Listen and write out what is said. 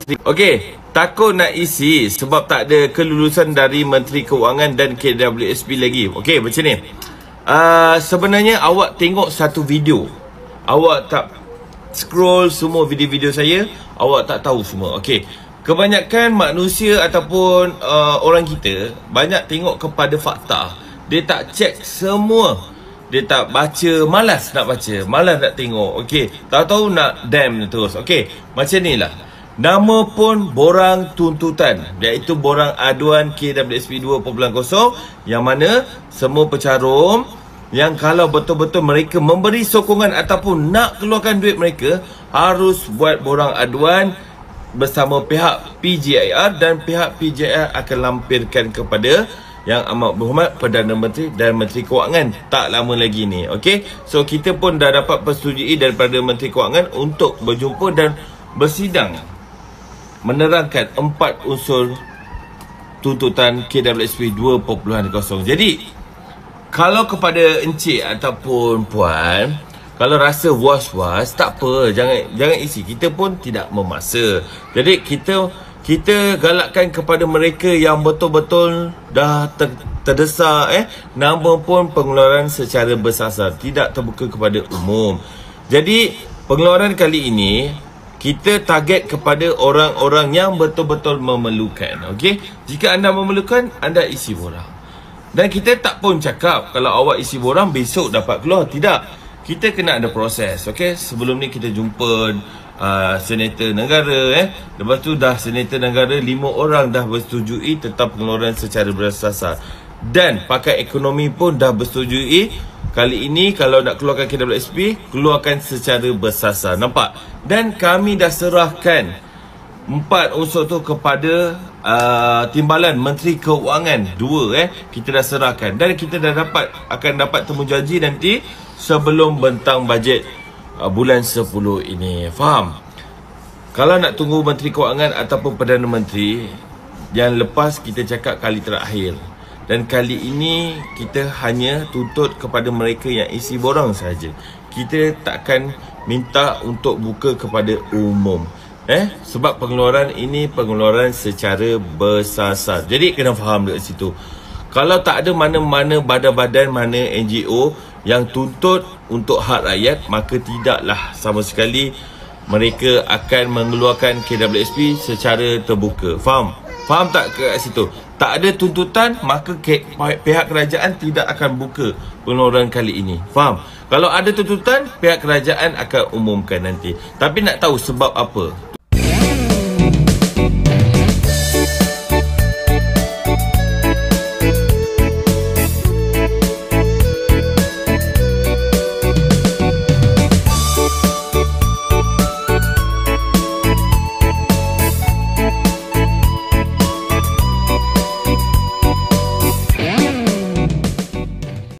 Menteri. Okey, takut nak isi sebab tak ada kelulusan dari Menteri Keuangan dan KWSP lagi. Okey, macam ni. Sebenarnya awak tengok satu video, awak tak scroll semua video-video saya, awak tak tahu semua. Okey, kebanyakan manusia ataupun orang kita banyak tengok kepada fakta. Dia tak cek semua. Dia tak baca, malas nak baca, malas nak tengok. Okey, tahu-tahu nak dam terus. Okey, macam ni lah. Nama pun borang tuntutan, iaitu borang aduan KWSP 2.0, yang mana semua pecarum yang kalau betul-betul mereka memberi sokongan ataupun nak keluarkan duit mereka, harus buat borang aduan bersama pihak PJIR, dan pihak PJIR akan lampirkan kepada Yang Amat Berhormat Perdana Menteri dan Menteri Keuangan tak lama lagi ni. Okey, so kita pun dah dapat persetujui daripada Menteri Keuangan untuk berjumpa dan bersidang menerangkan 4 unsur tuntutan KWSP 2.0. Jadi kalau kepada encik ataupun puan, kalau rasa was-was, tak apa, jangan isi. Kita pun tidak memaksa. Jadi kita galakkan kepada mereka yang betul-betul dah terdesak, nama pun pengeluaran secara bersasar, tidak terbuka kepada umum. Jadi pengeluaran kali ini kita target kepada orang-orang yang betul-betul memerlukan. Okey, jika anda memerlukan, anda isi borang. Dan kita tak pun cakap kalau awak isi borang besok dapat keluar. Tidak, kita kena ada proses. Okey, sebelum ni kita jumpa senator negara, lepas tu dah senator negara 5 orang dah bersetujui tentang pengeluaran secara bersasar, dan pakar ekonomi pun dah bersetujui kali ini kalau nak keluarkan KWSP, keluarkan secara bersasar. Nampak? Dan kami dah serahkan 4 unsur tu kepada Timbalan Menteri Keuangan 2, kita dah serahkan, dan kita dah akan dapat temujanji nanti sebelum bentang bajet bulan 10 ini. Faham? Kalau nak tunggu Menteri Keuangan ataupun Perdana Menteri, yang lepas kita cakap kali terakhir, dan kali ini kita hanya tuntut kepada mereka yang isi borang saja. Kita takkan minta untuk buka kepada umum, sebab pengeluaran ini pengeluaran secara bersasar. Jadi kena faham dekat situ. Kalau tak ada mana-mana badan-badan, mana NGO yang tuntut untuk hak rakyat, maka tidaklah sama sekali mereka akan mengeluarkan KWSP secara terbuka. Faham? Faham tak kat situ? Tak ada tuntutan, maka pihak kerajaan tidak akan buka pengeluaran kali ini. Faham? Kalau ada tuntutan, pihak kerajaan akan umumkan nanti. Tapi nak tahu sebab apa